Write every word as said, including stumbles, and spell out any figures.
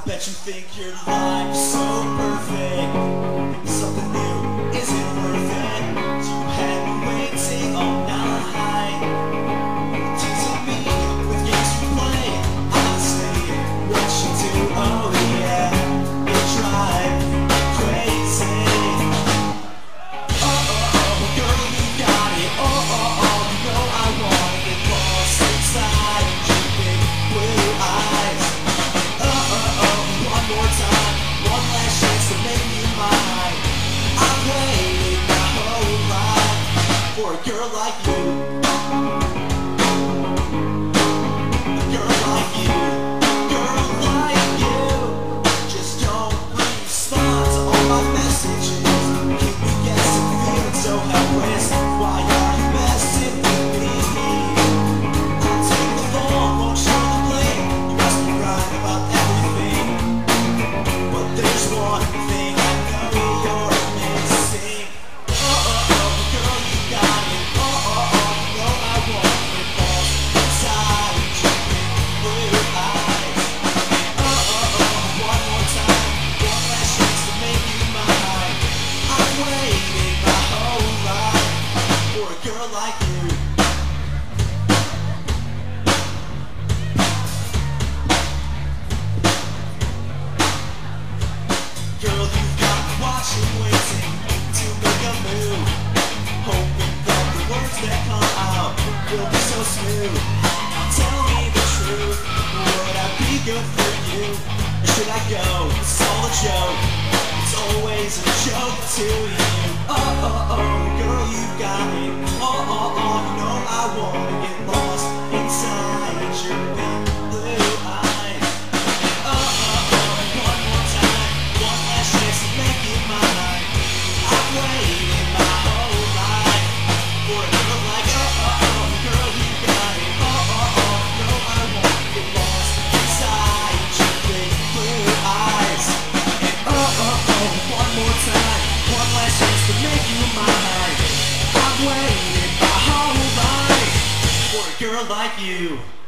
Bet you think your life's so perfect, something new isn't worth it. You had me waiting all night, teasing me with games you play. I say what you do, oh yeah, you drive me crazy. Oh oh oh, girl you got it. Oh oh oh, you know I want to get lost inside your big blue eyes. One more time, one last chance to make you mine. I've waited my whole life for a girl like you. A girl like you, girl like you. Just don't respond to all my messages. Keep me guessing, feeling so helpless. Why are you messing with me? I'll take the fall, won't show the blame. You must be right about everything. There's one thing I know you're missing. Oh oh oh, girl you got it. Oh oh oh, you know I want it all inside your big blue eyes. Oh oh oh, one more time, one last chance to make you mine. I've waited my whole life for a girl like you. Girl, you've got me watching, waiting to make a move, hoping that the words that come out will be so smooth. Now tell me the truth, would I be good for you? Or should I go? It's all a joke, it's always a joke to you. Oh oh oh, girl, you got it. Oh oh oh, you know I wanna get lost inside your big blue eyes. Oh oh oh, one more time, one last chance to make you mine. I've waited my whole life for a girl like oh oh oh, girl you got it. Oh oh oh, you know I wanna get lost inside your big blue eyes. And oh oh oh, one more time, one last chance to make you mine. I've waited my whole life for a girl like you.